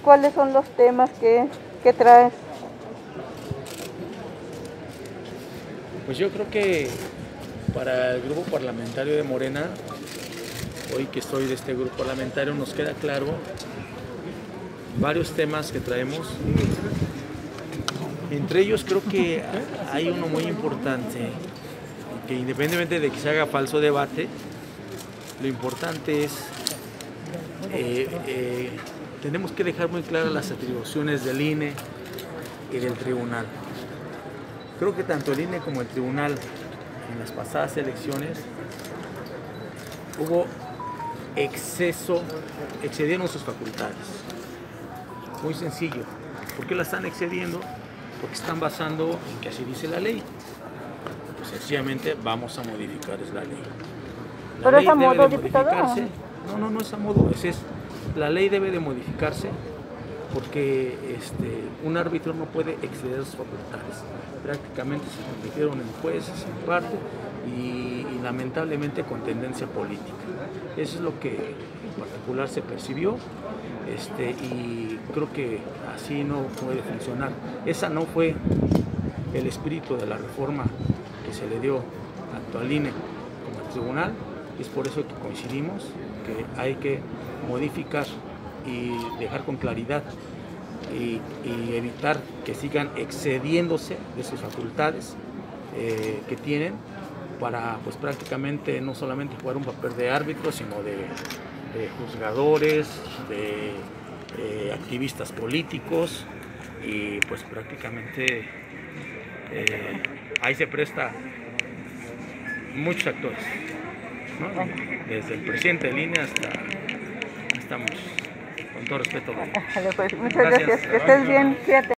¿cuáles son los temas que traes? Pues yo creo que para el grupo parlamentario de Morena, hoy que estoy de este grupo parlamentario, nos queda claro varios temas que traemos. Entre ellos creo que hay uno muy importante, que independientemente de que se haga falso debate, lo importante es, tenemos que dejar muy claras las atribuciones del INE y del tribunal. Creo que tanto el INE como el tribunal en las pasadas elecciones hubo excedieron sus facultades. Muy sencillo. ¿Por qué la están excediendo? Porque están basando en que así dice la ley. Pues sencillamente vamos a modificar la ley. ¿Pero es a modo, diputado? No es a modo. La ley debe de modificarse porque un árbitro no puede exceder sus facultades. Prácticamente se convirtieron en jueces en parte y lamentablemente con tendencia política. Eso es lo que en particular se percibió y creo que así no puede funcionar. Esa no fue el espíritu de la reforma que se le dio tanto al INE como al tribunal. Es por eso que coincidimos que hay que modificar y dejar con claridad y evitar que sigan excediéndose de sus facultades que tienen para pues prácticamente no solamente jugar un papel de árbitro, sino de juzgadores, de activistas políticos y pues prácticamente ahí se presta muchos actores, ¿no? Desde el presidente de línea hasta muchos. Con todo respeto. Muchas gracias. Que estés bien, fíjate.